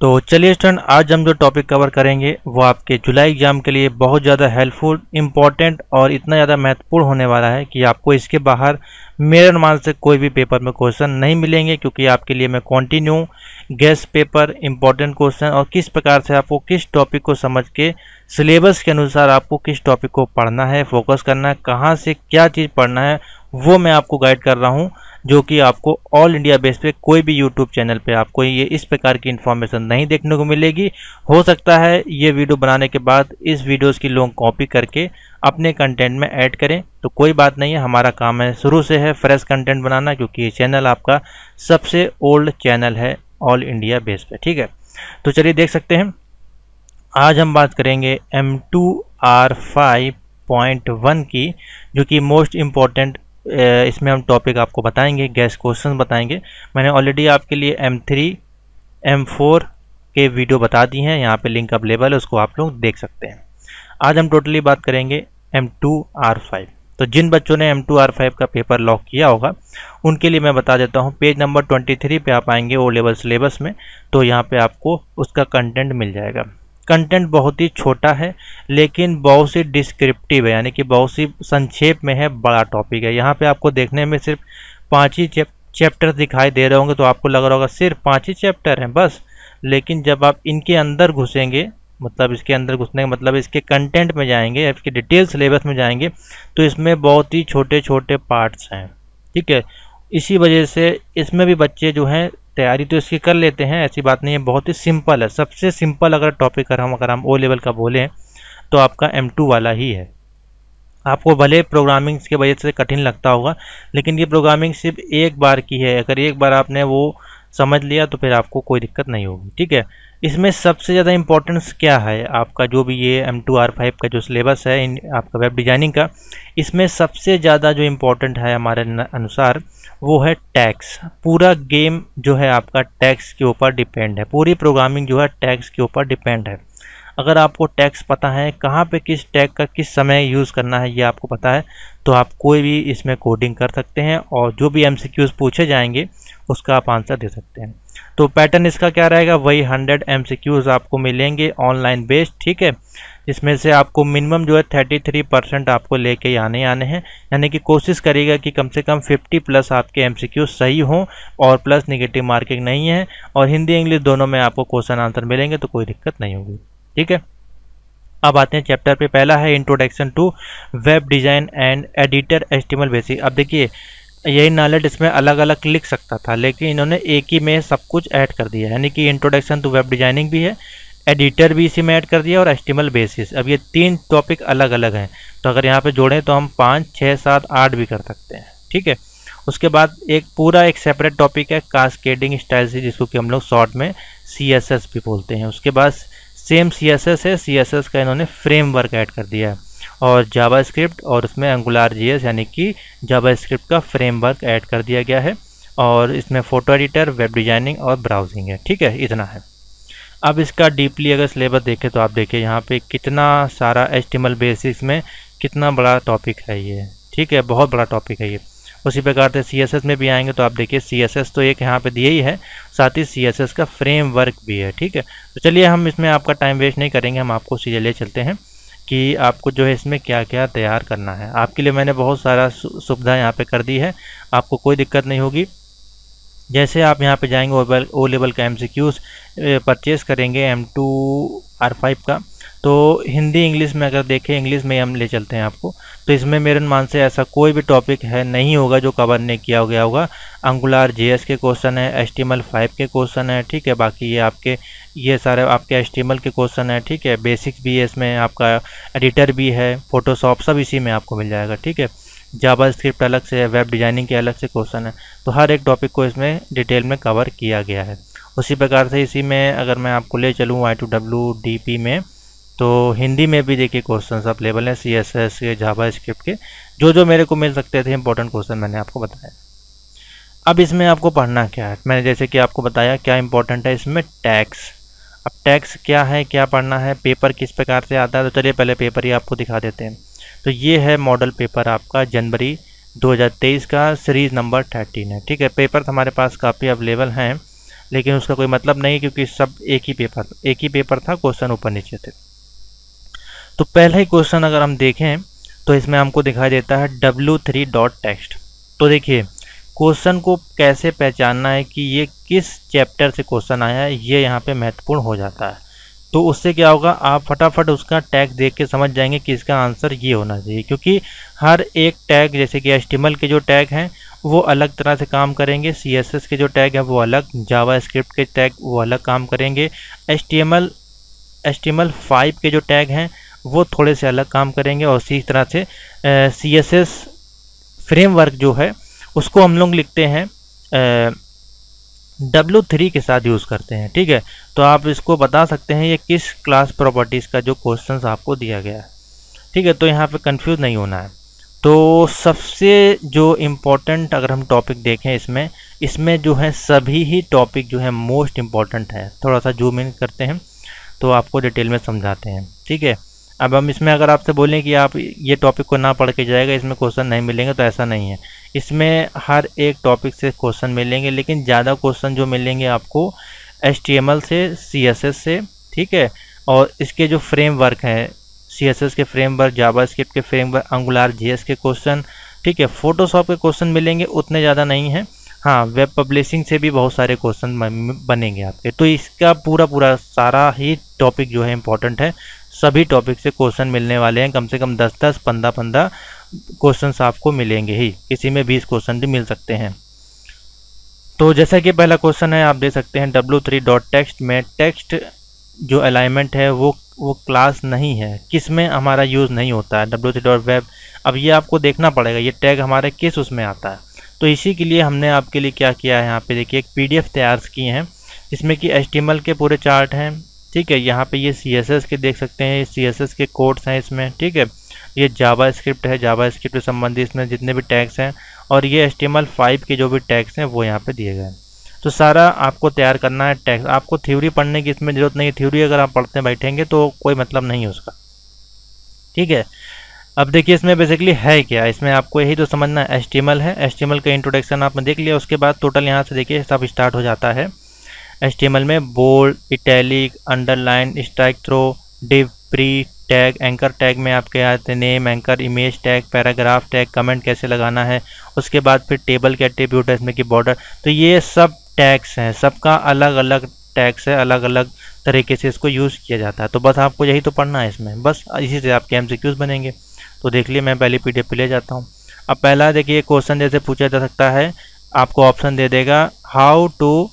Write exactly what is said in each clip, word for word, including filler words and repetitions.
तो चलिए स्टूडेंट, आज हम जो टॉपिक कवर करेंगे वो आपके जुलाई एग्जाम के लिए बहुत ज़्यादा हेल्पफुल, इम्पॉर्टेंट और इतना ज़्यादा महत्वपूर्ण होने वाला है कि आपको इसके बाहर मेरे अनुमान से कोई भी पेपर में क्वेश्चन नहीं मिलेंगे, क्योंकि आपके लिए मैं continue guess paper, important question और किस प्रकार से आपको किस टॉपिक को समझ के सिलेबस के अनुसार आपको किस टॉपिक को पढ़ना है, फोकस करना है, कहाँ से क्या चीज़ पढ़ना है, वो मैं आपको गाइड कर रहा हूँ, जो कि आपको ऑल इंडिया बेस पे कोई भी यूट्यूब चैनल पे आपको ये इस प्रकार की इन्फॉर्मेशन नहीं देखने को मिलेगी। हो सकता है ये वीडियो बनाने के बाद इस वीडियोस की लोग कॉपी करके अपने कंटेंट में ऐड करें, तो कोई बात नहीं है। हमारा काम है शुरू से है फ्रेश कंटेंट बनाना, क्योंकि ये चैनल आपका सबसे ओल्ड चैनल है ऑल इंडिया बेस पे। ठीक है, तो चलिए देख सकते हैं। आज हम बात करेंगे M two R five point one की, जो कि मोस्ट इम्पॉर्टेंट, इसमें हम टॉपिक आपको बताएंगे, गेस्ट क्वेश्चन बताएंगे। मैंने ऑलरेडी आपके लिए एम थ्री एम फोर के वीडियो बता दी हैं, यहाँ पे लिंक अवेलेबल है, उसको आप लोग देख सकते हैं। आज हम टोटली बात करेंगे एम टू आर फाइव। तो जिन बच्चों ने एम टू आर फाइव का पेपर लॉक किया होगा उनके लिए मैं बता देता हूँ, पेज नंबर ट्वेंटी थ्री पे आप आएंगे ओ लेवल सिलेबस में, तो यहाँ पे आपको उसका कंटेंट मिल जाएगा। कंटेंट बहुत ही छोटा है लेकिन बहुत सी डिस्क्रिप्टिव है, यानी कि बहुत सी संक्षेप में है, बड़ा टॉपिक है। यहाँ पे आपको देखने में सिर्फ पाँच ही चैप, चैप्टर दिखाई दे रहे होंगे, तो आपको लग रहा होगा सिर्फ पाँच ही चैप्टर हैं बस। लेकिन जब आप इनके अंदर घुसेंगे, मतलब इसके अंदर घुसने का मतलब इसके कंटेंट में जाएंगे, इसके डिटेल सिलेबस में जाएंगे, तो इसमें बहुत ही छोटे छोटे पार्ट्स हैं। ठीक है, इसी वजह से इसमें भी बच्चे जो हैं तैयारी तो इसकी कर लेते हैं, ऐसी बात नहीं है। बहुत ही सिंपल है, सबसे सिंपल अगर टॉपिक अगर हम अगर हम ओ लेवल का बोलें तो आपका एम टू वाला ही है। आपको भले प्रोग्रामिंग की वजह से कठिन लगता होगा, लेकिन ये प्रोग्रामिंग सिर्फ एक बार की है। अगर एक बार आपने वो समझ लिया तो फिर आपको कोई दिक्कत नहीं होगी। ठीक है, इसमें सबसे ज़्यादा इंपॉर्टेंस क्या है आपका, जो भी ये एम टू आर फाइव का जो सिलेबस है इन आपका वेब डिजाइनिंग का, इसमें सबसे ज़्यादा जो इम्पोर्टेंट है हमारे अनुसार वो है टैग्स। पूरा गेम जो है आपका टैग्स के ऊपर डिपेंड है, पूरी प्रोग्रामिंग जो है टैग्स के ऊपर डिपेंड है। अगर आपको टैग्स पता है, कहाँ पे किस टैग का किस समय यूज़ करना है ये आपको पता है, तो आप कोई भी इसमें कोडिंग कर सकते हैं और जो भी एमसीक्यूज पूछे जाएंगे उसका आप आंसर दे सकते हैं। तो पैटर्न इसका क्या रहेगा, वही हंड्रेड एमसीक्यूज आपको मिलेंगे ऑनलाइन बेस्ड। ठीक है, इसमें से आपको मिनिमम जो है थर्टी थ्री परसेंट आपको लेके आने आने हैं, यानी कि कोशिश करिएगा कि कम से कम फिफ्टी प्लस आपके एमसीक्यूज सही हों और प्लस नेगेटिव मार्किंग नहीं है, और हिंदी इंग्लिश दोनों में आपको क्वेश्चन आंसर मिलेंगे, तो कोई दिक्कत नहीं होगी। ठीक है, अब आते हैं चैप्टर पे। पहला है introduction to web design and editor HTML basic. अब देखिए, यही नॉलेज इसमें अलग अलग लिख सकता था, लेकिन इन्होंने एक ही में सब कुछ ऐड कर दिया, यानी कि इंट्रोडक्शन टू वेब डिजाइनिंग भी है, एडिटर भी इसी में ऐड कर दिया और एचटीएमएल बेसिस। अब ये तीन टॉपिक अलग अलग हैं, तो अगर यहाँ पे जोड़ें तो हम पाँच छः सात आठ भी कर सकते हैं। ठीक है, उसके बाद एक पूरा एक सेपरेट टॉपिक है कास्केडिंग स्टाइल से, जिसको कि हम लोग शॉर्ट में सी एस एस भी बोलते हैं। उसके बाद सेम सी एस एस है, सी एस एस का इन्होंने फ्रेमवर्क ऐड कर दिया है, और जावास्क्रिप्ट और उसमें एंगुलर जेएस यानी कि जावास्क्रिप्ट का फ्रेमवर्क ऐड कर दिया गया है, और इसमें फोटो एडिटर, वेब डिजाइनिंग और ब्राउजिंग है। ठीक है, इतना है। अब इसका डीपली अगर सिलेबस देखें तो आप देखिए यहाँ पे कितना सारा एचटीएमएल बेसिक्स में कितना बड़ा टॉपिक है ये। ठीक है, बहुत बड़ा टॉपिक है ये। उसी प्रकार से सीएसएस में भी आएंगे तो आप देखिए सीएसएस तो एक यहाँ पे दिया ही है, साथ ही सीएसएस का फ्रेमवर्क भी है। ठीक है, तो चलिए हम इसमें आपका टाइम वेस्ट नहीं करेंगे, हम आपको सीधे ले चलते हैं कि आपको जो है इसमें क्या क्या तैयार करना है। आपके लिए मैंने बहुत सारा सुविधा यहाँ पे कर दी है, आपको कोई दिक्कत नहीं होगी। जैसे आप यहाँ पे जाएंगे ओ, ओ लेवल का एमसीक्यूज परचेस करेंगे एम टू आर फाइव का, तो हिंदी इंग्लिश में अगर देखें, इंग्लिश में हम ले चलते हैं आपको, तो इसमें मेरे अनुमान से ऐसा कोई भी टॉपिक है नहीं होगा जो कवर नहीं किया गया होगा। एंगुलर जेएस के क्वेश्चन है, एचटीएमएल फाइव के क्वेश्चन है। ठीक है, बाकी ये आपके ये सारे आपके एचटीएमएल के क्वेश्चन है। ठीक है, बेसिक्स भी है इसमें, आपका एडिटर भी है, फोटोशॉप सब इसी में आपको मिल जाएगा। ठीक है, जावास्क्रिप्ट अलग से है, वेब डिजाइनिंग के अलग से क्वेश्चन है, तो हर एक टॉपिक को इसमें डिटेल में कवर किया गया है। उसी प्रकार से इसी में अगर मैं आपको ले चलूँ Y two W D P में, तो हिंदी में भी देखिए क्वेश्चन अवेलेबल हैं, सी एस एस के, जावास्क्रिप्ट के, जो जो मेरे को मिल सकते थे इंपॉर्टेंट क्वेश्चन मैंने आपको बताया। अब इसमें आपको पढ़ना क्या है, मैंने जैसे कि आपको बताया क्या इंपॉर्टेंट है इसमें, टैग्स। अब टैग्स क्या है, क्या पढ़ना है, पेपर किस प्रकार से आता है, तो चलिए पहले पेपर ही आपको दिखा देते हैं। तो ये है मॉडल पेपर आपका जनवरी दो हज़ार तेईस का, सीरीज नंबर थर्टीन है। ठीक है, पेपर हमारे पास काफ़ी अवेलेबल हैं, लेकिन उसका कोई मतलब नहीं, क्योंकि सब एक ही पेपर एक ही पेपर था, क्वेश्चन ऊपर नीचे थे। तो पहला ही क्वेश्चन अगर हम देखें तो इसमें हमको दिखाई देता है डब्ल्यू थ्री डॉट टेक्स्ट। तो देखिए क्वेश्चन को कैसे पहचानना है कि ये किस चैप्टर से क्वेश्चन आया है, ये यहाँ पे महत्वपूर्ण हो जाता है। तो उससे क्या होगा, आप फटाफट उसका टैग देख के समझ जाएंगे कि इसका आंसर ये होना चाहिए, क्योंकि हर एक टैग, जैसे कि एच टी एम एल के जो टैग हैं वो अलग तरह से काम करेंगे, सी एस एस के जो टैग है वो अलग, जावा स्क्रिप्ट के टैग वो अलग काम करेंगे, H T M L H T M L five के जो टैग हैं वो थोड़े से अलग काम करेंगे, और इसी तरह से सी एस एस फ्रेमवर्क जो है उसको हम लोग लिखते हैं डब्ल्यू थ्री के साथ यूज़ करते हैं। ठीक है, तो आप इसको बता सकते हैं ये किस क्लास प्रॉपर्टीज़ का जो क्वेश्चंस आपको दिया गया है। ठीक है, तो यहाँ पे कंफ्यूज नहीं होना है। तो सबसे जो इम्पोर्टेंट अगर हम टॉपिक देखें इसमें इसमें जो है सभी ही टॉपिक जो है मोस्ट इम्पॉर्टेंट है। थोड़ा सा जूम इन करते हैं तो आपको डिटेल में समझाते हैं। ठीक है, अब हम इसमें अगर आपसे बोलें कि आप ये टॉपिक को ना पढ़ के जाएगा, इसमें क्वेश्चन नहीं मिलेंगे, तो ऐसा नहीं है। इसमें हर एक टॉपिक से क्वेश्चन मिलेंगे, लेकिन ज़्यादा क्वेश्चन जो मिलेंगे आपको एच टी एम एल से, सी एस एस से। ठीक है, और इसके जो फ्रेमवर्क हैं, सी एस एस के फ्रेमवर्क, जावा स्क्रिप्ट के फ्रेमवर्क, एंगुलर जे एस के क्वेश्चन, ठीक है, फोटोशॉप के क्वेश्चन मिलेंगे, उतने ज़्यादा नहीं हैं। हाँ, वेब पब्लिशिंग से भी बहुत सारे क्वेश्चन बनेंगे आपके। तो इसका पूरा पूरा सारा ही टॉपिक जो है इम्पोर्टेंट है। सभी टॉपिक से क्वेश्चन मिलने वाले हैं, कम से कम दस दस पंद्रह पंद्रह क्वेश्चंस आपको मिलेंगे ही, किसी में बीस क्वेश्चन भी मिल सकते हैं। तो जैसा कि पहला क्वेश्चन है, आप देख सकते हैं डब्ल्यू थ्री डॉट टेक्स्ट में टेक्स्ट जो अलाइनमेंट है वो वो क्लास नहीं है, किस में हमारा यूज़ नहीं होता है, डब्ल्यू थ्री डॉट वेब। अब ये आपको देखना पड़ेगा ये टैग हमारे किस उसमें आता है। तो इसी के लिए हमने आपके लिए क्या किया है, यहाँ पे देखिए एक पी डी एफ तैयार की हैं, जिसमें कि एच टी एम एल के पूरे चार्ट हैं। ठीक है, यहाँ पे ये सी एस एस के देख सकते हैं, सी एस एस के कोड्स हैं इसमें। ठीक है, ये जावा स्क्रिप्ट है, जावा स्क्रिप्ट से संबंधित इसमें जितने भी टैग्स हैं, और ये H T M L five के जो भी टैग्स हैं वो यहाँ पे दिए गए हैं। तो सारा आपको तैयार करना है टैग्स। आपको थ्योरी पढ़ने की इसमें ज़रूरत नहीं है, थ्योरी अगर आप पढ़ते बैठेंगे तो कोई मतलब नहीं है उसका। ठीक है, अब देखिए इसमें बेसिकली है क्या, इसमें आपको यही तो समझना है। एच टी एम एल है, एच टी एम एल का इंट्रोडक्शन आपने देख लिया, उसके बाद टोटल यहाँ से देखिए सब स्टार्ट हो जाता है। एच टी एम एल में bold, italic, underline, strike through, div, pre tag, anchor tag में आपके आते हैं name, anchor, image tag, paragraph tag, comment कैसे लगाना है, उसके बाद फिर टेबल के एट्रीब्यूट है इसमें कि बॉर्डर। तो ये सब टैग्स हैं, सबका अलग अलग टैग्स है, अलग अलग तरीके से इसको यूज़ किया जाता है। तो बस आपको यही तो पढ़ना है इसमें, बस इसी से आपके एम सी क्यूज़ बनेंगे। तो देख लिए, मैं पहली पी डी एफ पे ले जाता हूँ। अब पहला देखिए क्वेश्चन जैसे पूछा जा सकता है, आपको ऑप्शन दे देगा हाउ टू,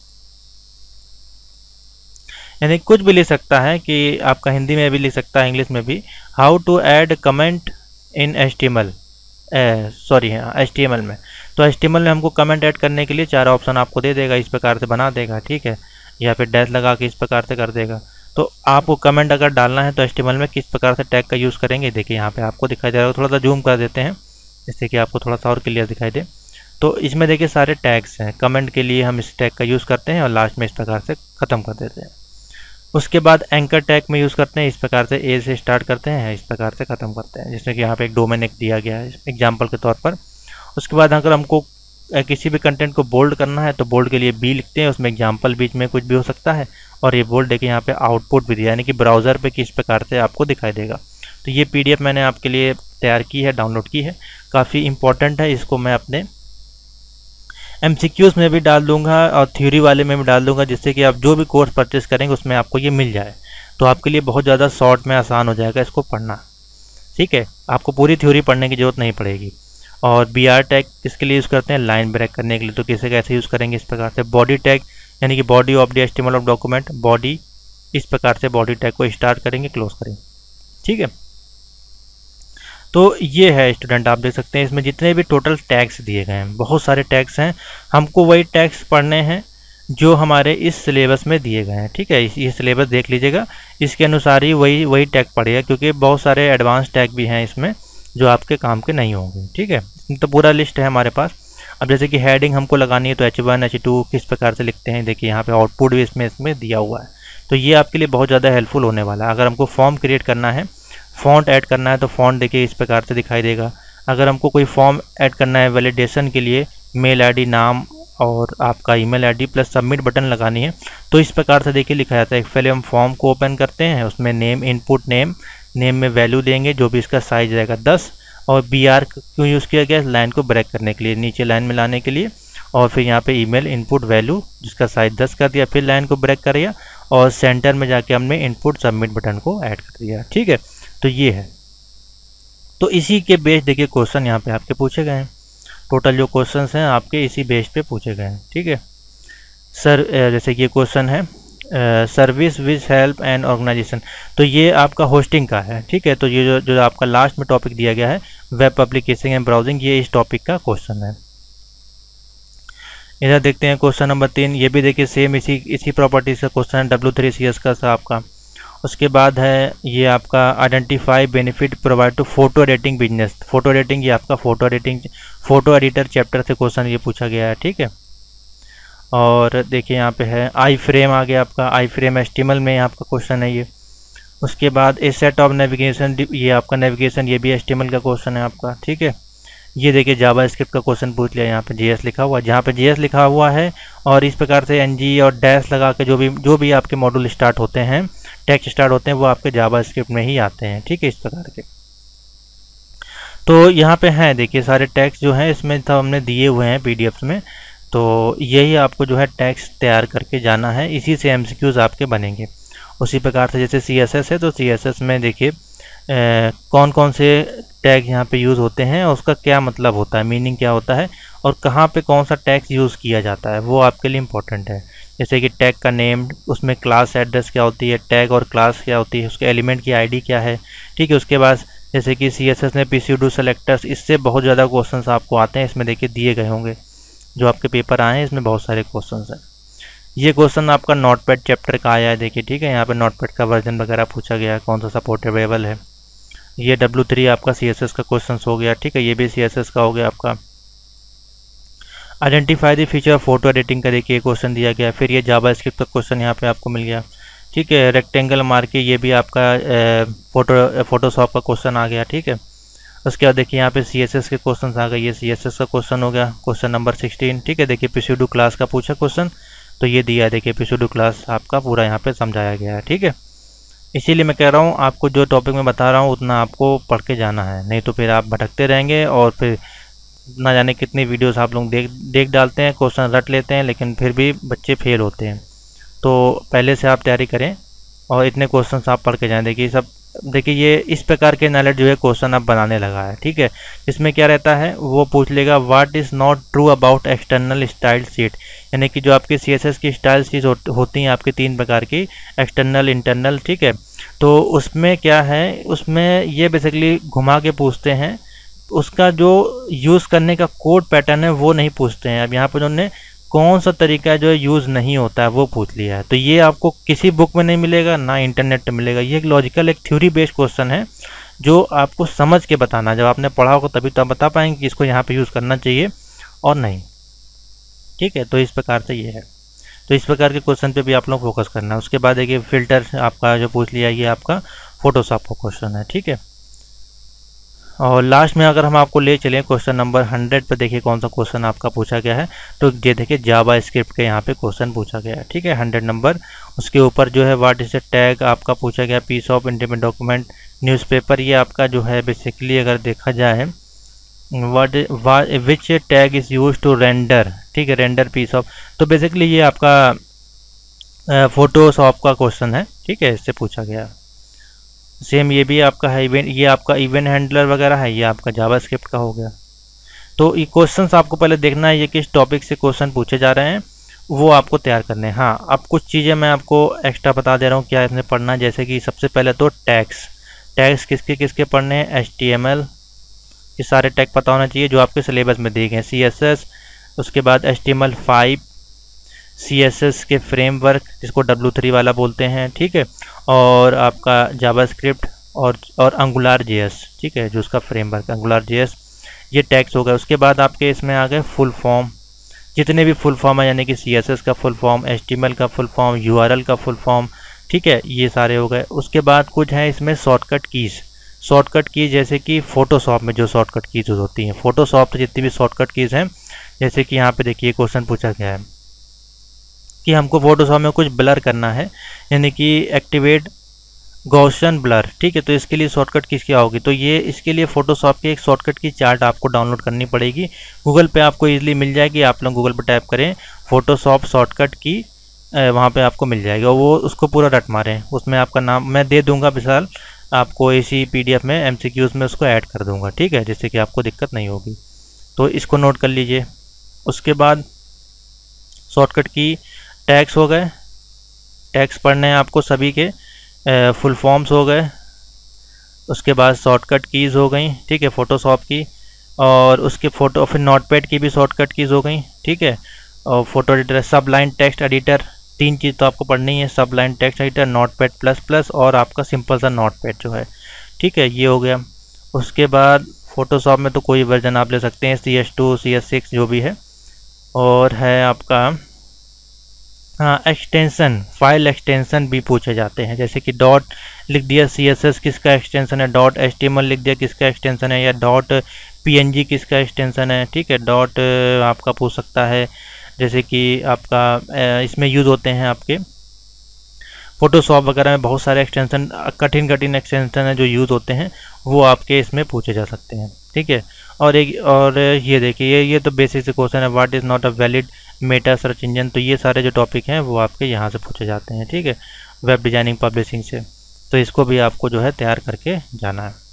यानी कुछ भी लिख सकता है कि आपका हिंदी में भी लिख सकता है, इंग्लिश में भी, how to add comment in H T M L, sorry हाँ एच टी एम एल में। तो एच टी एम एल में हमको कमेंट ऐड करने के लिए चार ऑप्शन आपको दे देगा, इस प्रकार से बना देगा। ठीक है, या फिर डैश लगा के इस प्रकार से कर देगा। तो आपको कमेंट अगर डालना है तो एच टी एम एल में किस प्रकार से टैग का यूज़ करेंगे, देखिए यहाँ पे आपको दिखाई दे रहा है। थोड़ा सा जूम कर देते हैं जिससे कि आपको थोड़ा सा और क्लियर दिखाई दे। तो इसमें देखिए सारे टैग्स हैं, कमेंट के लिए हम इस टैग का यूज़ करते हैं और लास्ट में इस प्रकार से ख़त्म कर देते हैं। उसके बाद एंकर टैग में यूज़ करते हैं, इस प्रकार से ए से स्टार्ट करते हैं, इस प्रकार से ख़त्म करते हैं, जिसमें कि यहाँ पे एक डोमेन एक दिया गया है एग्जांपल के तौर पर। उसके बाद अगर हमको किसी भी कंटेंट को बोल्ड करना है तो बोल्ड के लिए बी लिखते हैं, उसमें एग्जांपल बीच में कुछ भी हो सकता है, और ये बोल्ड देखिए यहाँ पे आउटपुट भी दिया, यानी कि ब्राउज़र पे किस प्रकार से आपको दिखाई देगा। तो ये पी डी एफ मैंने आपके लिए तैयार की है, डाउनलोड की है, काफ़ी इंपॉर्टेंट है। इसको मैं अपने एम सी क्यूज़ में भी डाल दूंगा और थ्योरी वाले में भी डाल दूंगा, जिससे कि आप जो भी कोर्स परचेस करेंगे उसमें आपको ये मिल जाए। तो आपके लिए बहुत ज़्यादा शॉर्ट में आसान हो जाएगा इसको पढ़ना। ठीक है, आपको पूरी थ्योरी पढ़ने की ज़रूरत नहीं पड़ेगी। और बी आर टैग किसके लिए यूज़ करते हैं, लाइन ब्रेक करने के लिए। तो किसे कैसे यूज़ करेंगे, इस प्रकार से। बॉडी टैग यानी कि body of the H T M L of document, body, इस प्रकार से बॉडी टैग को स्टार्ट करेंगे, क्लोज करेंगे। ठीक है, तो ये है स्टूडेंट, आप देख सकते हैं इसमें जितने भी टोटल टैग्स दिए गए हैं, बहुत सारे टैग्स हैं। हमको वही टैग्स पढ़ने हैं जो हमारे इस सिलेबस में दिए गए हैं। ठीक है, ये सिलेबस देख लीजिएगा, इसके अनुसार ही वही वही टैग पढ़िएगा, क्योंकि बहुत सारे एडवांस टैग भी हैं इसमें जो आपके काम के नहीं होंगे। ठीक है, तो पूरा लिस्ट है हमारे पास। अब जैसे कि हेडिंग हमको लगानी है तो एच वन एच टू किस प्रकार से लिखते हैं, देखिए यहाँ पे आउटपुट भी इसमें इसमें दिया हुआ है। तो ये आपके लिए बहुत ज़्यादा हेल्पफुल होने वाला है। अगर हमको फॉर्म क्रिएट करना है, फॉन्ट ऐड करना है, तो फॉन्ट देखिए इस प्रकार से दिखाई देगा। अगर हमको कोई फॉर्म ऐड करना है वैलिडेशन के लिए, मेल आईडी, नाम और आपका email ID plus submit button लगानी है। तो इस प्रकार से देखिए लिखा जाता है। पहले हम फॉर्म को ओपन करते हैं, उसमें नेम, इनपुट नेम, नेम में वैल्यू देंगे जो भी इसका साइज रहेगा दस, और बी आर क्यों यूज़ किया गया, लाइन को ब्रेक करने के लिए, नीचे लाइन में लाने के लिए। और फिर यहाँ पे ईमेल इनपुट वैल्यू जिसका साइज दस कर दिया, फिर लाइन को ब्रेक कर दिया, और सेंटर में जाके हमने इनपुट सबमिट बटन को ऐड कर दिया। ठीक है, तो ये है। तो इसी के बेस देखिए क्वेश्चन यहाँ पे आपके पूछे गए हैं। टोटल जो क्वेश्चन हैं आपके इसी बेस पे पूछे गए हैं। ठीक है सर, जैसे कि ये क्वेश्चन है service which help and organization, तो ये आपका होस्टिंग का है। ठीक है, तो ये जो जो आपका लास्ट में टॉपिक दिया गया है वेब एप्लीकेशन एंड ब्राउजिंग, ये इस टॉपिक का क्वेश्चन है। इधर देखते हैं क्वेश्चन नंबर तीन, ये भी देखिए सेम इसी इसी प्रॉपर्टीज का क्वेश्चन है, डब्ल्यू थ्री सी एस का था आपका। उसके बाद है ये आपका identify benefit provide to photo editing business. Photo editing, ये आपका photo editing photo editor chapter से क्वेश्चन ये पूछा गया है। ठीक है, और देखिए यहाँ पे है आई फ्रेम आ गया आपका, आई फ्रेम एचटीएमएल में आपका क्वेश्चन है ये। उसके बाद ए सेट ऑफ नेविगेशन, ये आपका नेविगेशन, ये भी एचटीएमएल का क्वेश्चन है आपका। ठीक है, ये देखिए जावा स्क्रिप्ट का क्वेश्चन पूछ लिया, यहाँ पे जेएस लिखा हुआ है, जहाँ पे जेएस लिखा हुआ है और इस प्रकार से एनजी और डैश लगा के जो भी जो भी आपके मॉड्यूल स्टार्ट होते हैं, टेक्स्ट स्टार्ट होते हैं, वो आपके जावा स्क्रिप्ट में ही आते हैं। ठीक है, इस प्रकार के। तो यहाँ पे हैं देखिए सारे टेक्स्ट जो हैं इसमें तो हमने दिए हुए हैं पीडीएफ में, तो यही आपको जो है टेक्स्ट तैयार करके जाना है, इसी से एमसीक्यूज आपके बनेंगे। उसी प्रकार से जैसे सीएसएस है, तो सीएसएस में देखिए कौन कौन से टैग यहाँ पे यूज़ होते हैं और उसका क्या मतलब होता है, मीनिंग क्या होता है, और कहाँ पे कौन सा टैग यूज़ किया जाता है, वो आपके लिए इम्पोर्टेंट है। जैसे कि टैग का नेम, उसमें क्लास एड्रेस क्या होती है, टैग और क्लास क्या होती है, उसके एलिमेंट की आईडी क्या है। ठीक है, उसके बाद जैसे कि सीएसएस में पीसीडू सेलेक्टर्स, इससे बहुत ज़्यादा क्वेश्चंस आपको आते हैं, इसमें देखिए दिए गए होंगे जो आपके पेपर आए हैं, इसमें बहुत सारे क्वेश्चंस हैं। ये क्वेश्चन आपका नोटपैड चैप्टर का आया है देखिए। ठीक है, यहाँ पे नोटपैड का वर्जन वगैरह पूछा गया है, कौन सा सपोर्टेबल है। ये डब्ल्यू थ्री आपका सीएसएस का क्वेश्चन हो गया। ठीक है, ये भी सीएसएस का हो गया आपका। Identify the feature of photo editing का देखिए क्वेश्चन दिया गया। फिर ये जावा स्क्रिप्ट का क्वेश्चन यहाँ पे आपको मिल गया। ठीक है, रेक्टेंगल मार के ये भी आपका फोटो फोटोशॉप का क्वेश्चन आ गया। ठीक है, उसके बाद देखिए यहाँ पे सीएसएस के क्वेश्चन आ गए, ये सीएसएस का क्वेश्चन हो गया, क्वेश्चन नंबर सिक्सटीन। ठीक है, देखिए पीसीडू क्लास का पूछा क्वेश्चन, तो ये दिया है देखिए पीसीडू क्लास आपका पूरा यहाँ पे समझाया गया है। ठीक है, इसीलिए मैं कह रहा हूँ आपको जो टॉपिक मैं बता रहा हूँ उतना आपको पढ़ के जाना है, नहीं तो फिर आप भटकते रहेंगे और फिर ना जाने कितनी वीडियोस आप लोग देख देख डालते हैं, क्वेश्चन रट लेते हैं, लेकिन फिर भी बच्चे फेल होते हैं। तो पहले से आप तैयारी करें और इतने क्वेश्चंस आप पढ़ के जाएं। देखिए सब देखिए ये इस प्रकार के नॉलेज जो है क्वेश्चन आप बनाने लगा है। ठीक है, इसमें क्या रहता है वो पूछ लेगा what is not true about external style sheet, यानी कि जो आपकी सीएसएस की स्टाइल शीट हो, होती हैं आपकी तीन प्रकार की, एक्सटर्नल, इंटरनल। ठीक है, तो उसमें क्या है, उसमें ये बेसिकली घुमा के पूछते हैं, उसका जो यूज़ करने का कोड पैटर्न है वो नहीं पूछते हैं। अब यहाँ पर उन्होंने कौन सा तरीका जो यूज़ नहीं होता है वो पूछ लिया है, तो ये आपको किसी बुक में नहीं मिलेगा, ना इंटरनेट पे मिलेगा। ये एक लॉजिकल, एक थ्योरी बेस्ड क्वेश्चन है जो आपको समझ के बताना, जब आपने पढ़ा होगा तभी तो आप बता पाएंगे कि इसको यहाँ पे यूज़ करना चाहिए और नहीं। ठीक है, तो इस प्रकार से ये है, तो इस प्रकार के क्वेश्चन पे भी आप लोग फोकस करना है। उसके बाद देखिए फिल्टर आपका जो पूछ लिया, ये आपका फोटोशॉप का क्वेश्चन है। ठीक है, और लास्ट में अगर हम आपको ले चलें क्वेश्चन नंबर हंड्रेड पर, देखिए कौन सा क्वेश्चन आपका पूछा गया है, तो ये देखिए जावा स्क्रिप्ट के यहाँ पे क्वेश्चन पूछा गया है। ठीक है, हंड्रेड नंबर, उसके ऊपर जो है व्हाट इज द टैग आपका पूछा गया, piece of independent document, newspaper, ये आपका जो है बेसिकली अगर देखा जाए what which tag is use to render. ठीक है, रेंडर पीस ऑफ, तो बेसिकली ये आपका फोटोशॉप का क्वेश्चन है। ठीक है, इससे पूछा गया। सेम ये भी आपका है इवेंट, ये आपका इवेंट हैंडलर वगैरह है, ये आपका जावा स्क्रिप्ट का हो गया। तो ये क्वेश्चंस आपको पहले देखना है ये किस टॉपिक से क्वेश्चन पूछे जा रहे हैं, वो आपको तैयार करने हैं। हाँ, अब कुछ चीज़ें मैं आपको एक्स्ट्रा बता दे रहा हूँ क्या इसमें पढ़ना है। जैसे कि सबसे पहले तो टैग्स, टैग्स किसके किसके पढ़ने हैं, एच टी एम एल, ये सारे टैग पता होना चाहिए जो आपके सिलेबस में दिए गए, सी एस एस, उसके बाद H T M L five, C S S के फ्रेमवर्क जिसको डब्ल्यू थ्री वाला बोलते हैं। ठीक है, और आपका जावा स्क्रिप्ट और और एंगुलर जेएस। ठीक है, जो उसका फ्रेमवर्क एंगुलर जेएस, ये टैग्स हो गए। उसके बाद आपके इसमें आ गए फुल फॉर्म, जितने भी फुल फॉर्म है, यानी कि सीएसएस का फुल फॉर्म, एचटीएमएल का फुल फॉर्म, यूआरएल का फुल फॉर्म। ठीक है, ये सारे हो गए। उसके बाद कुछ है इसमें शॉर्टकट कीज़, शॉर्टकट कीज़ जैसे कि फोटोशॉप में जो शॉर्टकट कीज़ होती हैं, फोटोशॉप से जितनी भी शॉर्टकट कीज़ हैं, जैसे कि यहाँ पे देखिए क्वेश्चन पूछा गया है कि हमको फोटोशॉप में कुछ ब्लर करना है, यानी कि एक्टिवेट गॉसियन ब्लर। ठीक है, तो इसके लिए शॉर्टकट किसकी होगी, तो ये इसके लिए फोटोशॉप की एक शॉर्टकट की चार्ट आपको डाउनलोड करनी पड़ेगी। गूगल पे आपको इजीली मिल जाएगी, आप लोग गूगल पे टाइप करें फोटोशॉप शॉर्टकट की, वहाँ पे आपको मिल जाएगी और वो उसको पूरा रट मारें। उसमें आपका नाम मैं दे दूंगा, विशाल आपको इसी पीडीएफ में एमसीक्यूज में उसको ऐड कर दूंगा। ठीक है, जिससे कि आपको दिक्कत नहीं होगी, तो इसको नोट कर लीजिए। उसके बाद शॉर्टकट की टैग्स हो गए, टैग्स पढ़ने हैं आपको सभी के, फुल फॉर्म्स हो गए। उसके बाद शॉर्टकट कीज़ हो गई, ठीक है, फ़ोटोशॉप की, और उसके फोटो फिर नोटपैड की भी शॉर्टकट कीज़ हो गई। ठीक है, और photo editor, Sublime text editor, तीन चीज़ तो आपको पढ़नी है, Sublime text editor, Notepad plus plus और आपका सिंपल सा नोटपैड जो है। ठीक है, ये हो गया। उसके बाद फ़ोटोशॉप में तो कोई वर्जन आप ले सकते हैं, C S two C S six जो भी है। और है आपका हाँ एक्सटेंशन, फाइल एक्सटेंशन भी पूछे जाते हैं, जैसे कि डॉट लिख दिया सी एस एस किसका एक्सटेंशन है, dot H T M L लिख दिया किसका एक्सटेंशन है, या डॉट पी एन जी किसका एक्सटेंशन है। ठीक है, डॉट आपका पूछ सकता है, जैसे कि आपका इसमें यूज़ होते हैं आपके फ़ोटोशॉप वगैरह में बहुत सारे एक्सटेंशन, कठिन कठिन एक्सटेंशन है जो यूज़ होते हैं, वो आपके इसमें पूछे जा सकते हैं। ठीक है, और एक और ये देखिए ये ये तो बेसिक से क्वेश्चन है, what is not a valid meta search engine. तो ये सारे जो टॉपिक हैं वो आपके यहाँ से पूछे जाते हैं। ठीक है, वेब डिज़ाइनिंग पब्लिशिंग से, तो इसको भी आपको जो है तैयार करके जाना है।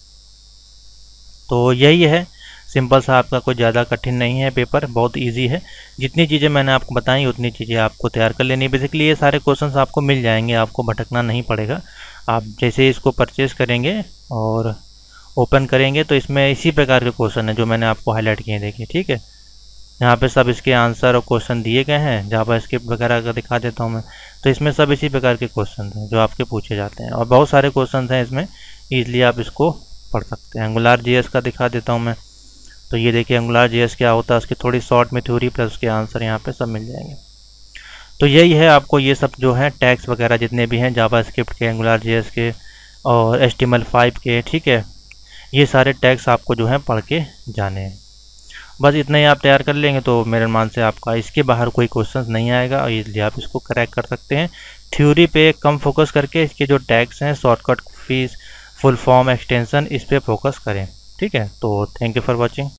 तो यही है, सिंपल सा, आपका कोई ज़्यादा कठिन नहीं है, पेपर बहुत इजी है। जितनी चीज़ें मैंने आपको बताई उतनी चीज़ें आपको तैयार कर लेनी है। बेसिकली ये सारे क्वेश्चंस आपको मिल जाएंगे, आपको भटकना नहीं पड़ेगा। आप जैसे इसको परचेज़ करेंगे और ओपन करेंगे तो इसमें इसी प्रकार के क्वेश्चन है जो मैंने आपको हाईलाइट किए, देखिए। ठीक है, यहाँ पे सब इसके आंसर और क्वेश्चन दिए गए हैं, जावा स्क्रिप्ट वगैरह का दिखा देता हूँ मैं, तो इसमें सब इसी प्रकार के क्वेश्चन हैं जो आपके पूछे जाते हैं, और बहुत सारे क्वेश्चन हैं इसमें, ईजिली आप इसको पढ़ सकते हैं। एंगुलर जीएस का दिखा देता हूँ मैं, तो ये देखिए एंगुलर जीएस क्या होता है, उसकी थोड़ी शॉर्ट में थ्योरी प्लस उसके आंसर यहाँ पे सब मिल जाएंगे। तो यही है, आपको ये सब जो है टैग्स वगैरह जितने भी हैं जावा स्क्रिप्ट के, एंगुलर जीएस के और H T M L five के, ठीक है, ये सारे टैग्स आपको जो है पढ़ के जाने हैं। बस इतना ही आप तैयार कर लेंगे तो मेरे अनुमान से आपका इसके बाहर कोई क्वेश्चन नहीं आएगा, और इसलिए आप इसको क्रैक कर सकते हैं। थ्योरी पे कम फोकस करके इसके जो टैग्स हैं, shortcut, fees, full form, extension, इस पर फोकस करें। ठीक है, तो थैंक यू फॉर वॉचिंग।